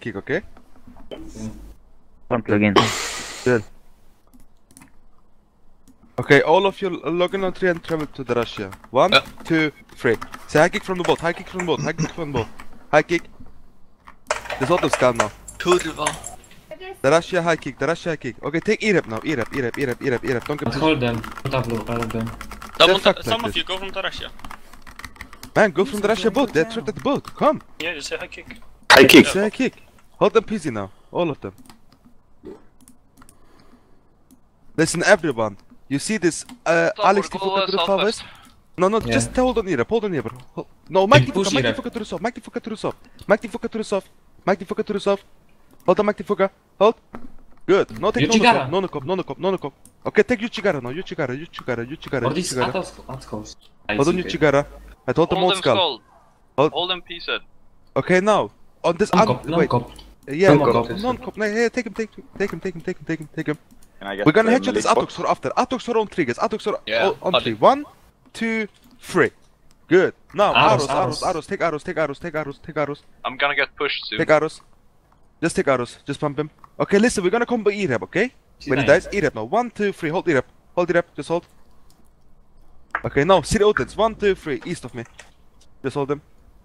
kick, okay? Don't plug in. Good. Okay, all of you log in on 3 and travel to the Russia. 1, 2, 3. Say high kick from the boat, high kick from the boat, high kick from the boat. High kick. There's lot of scam now. Kurva. The Russia high kick, the Russia high kick. Okay, take E-rep now, E-rep. Don't get Let's hold them. Tableau, all of them. Some of you go from the Russia. Man, go from the Russia boat, they're trapped at the boat, come! Yeah, just say high kick. High kick. Say high kick. Hold them PC now, all of them. Listen everyone, you see this Alex Tifuka to the far west? No, just hold on E-rep, hold on E-rep. No, Mike Tifuka to the south, Mike Tifuka to the south. Mike Tifuka to the south, Mike Tifuka to the south. Hold on Mike Tifuka, hold. Good, no take no cop. Okay, take Yuchigara now, Yuchigara. Or these Atskos. Hold on Yuchigara. I told them all skull. Hold them piece it. Okay, now on this wait. Non-cop. Yeah, Non-cop. non-cop. No, yeah, take him. Can I get We're gonna the headshot this melee spot? Atoxor after. Atoxor on 3 guys. Atoxor Yeah, on 3. 1, 2, 3. Good. Now Arrows. Take arrows. I'm gonna get pushed soon. Take arrows. Just take arrows. Just pump him. Okay, listen, we're gonna combo E-rep, okay? When he dies, E-rep now. 1, 2, 3. Hold E-rep. Hold E-rep. Just hold. Okay, now City Otens. 1, 2, 3. East of me. Just hold him.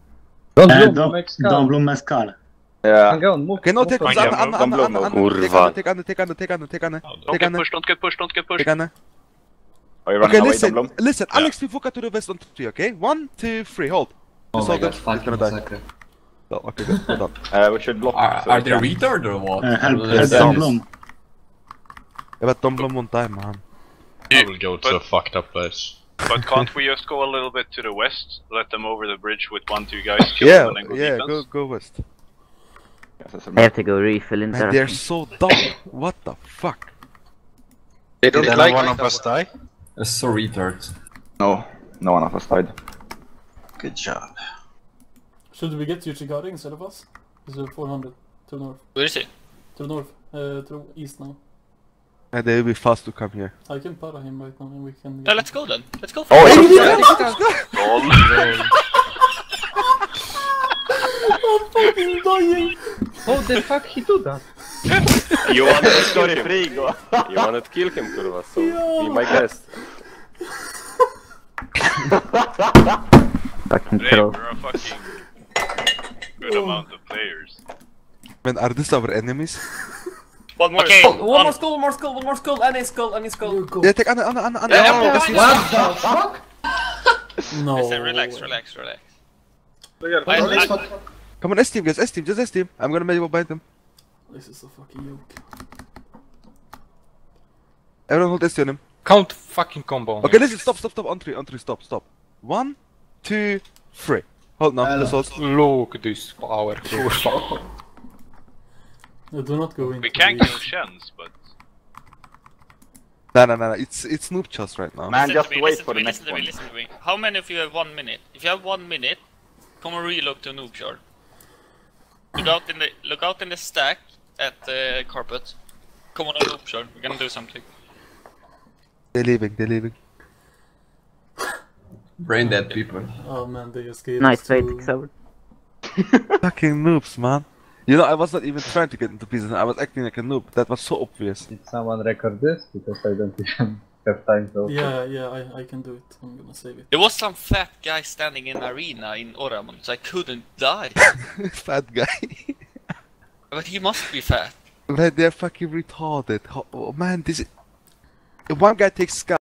Don't bloom Mescal. Yeah. Okay, now take Anna. Kurva. Take Anna. Don't get pushed. Take Anna. Are you running Okay, away, listen, Domblom? listen. Alex Tifuka to the west on 3, okay? 1, 2, 3. Hold. Oh Just my hold him. god, He's fucking gonna die. massacre. Oh, okay, good. Well done. We should block. Are they retard or what? Help Let's Don't dance. bloom. Yeah, but Domblom won't die, man. I will go to a fucked up place. But can't we just go a little bit to the west? Let them over the bridge with 1-2 guys, kill Yeah, them, and then go yeah, defense? go west. I have to go refill in Man, there. they're so dumb. What the fuck? They don't Did like one of us die? So retard. No, no one of us died. Good job. Should we get Yuchigari instead of us? Is it 400 to the north? Where is he? To the north. To the east now. And they will be fast to come here. I can para him right now and we can... Yeah, let's go then. Let's go. Oh, I'm fucking dying! How the fuck he do that? you wanted to story free, go. You wanted to kill him, kurwa, so be my guest. Fucking Today troll. we're a fucking good amount of players. Man, are these our enemies? One more. Okay. One more skull, any skull. Yeah, take Anna. What the fuck? No. Listen, relax. Come on, S-team, guys, S-team, just S-team. I'm gonna maybe bind them. This is a fucking joke. Everyone hold S on him. Count fucking combo. Okay, listen, stop. On 3, stop. 1, 2, 3. Hold now, let's hold. Look at this power. Do not go in. We can kill Shens, but... No, it's noob chest right now. Man, Listen just to me, wait listen for to the me, next listen to one. me, listen to me. How many of you have 1 minute? If you have 1 minute, come and relook to noob shard. Look out in the stack at the carpet. Come on, noob shard. We're gonna do something. They're leaving. Brain dead people. Oh man, they escaped. Nice fight, Xavier. Fucking noobs, man. You know, I was not even trying to get into pieces, I was acting like a noob. That was so obvious. Did someone record this? Because I don't even have time to... Yeah, I can do it. I'm gonna save it. There was some fat guy standing in arena in Oramon, so I couldn't die. Fat guy. But he must be fat. Like, they're fucking retarded. Oh man, this is... If one guy takes scout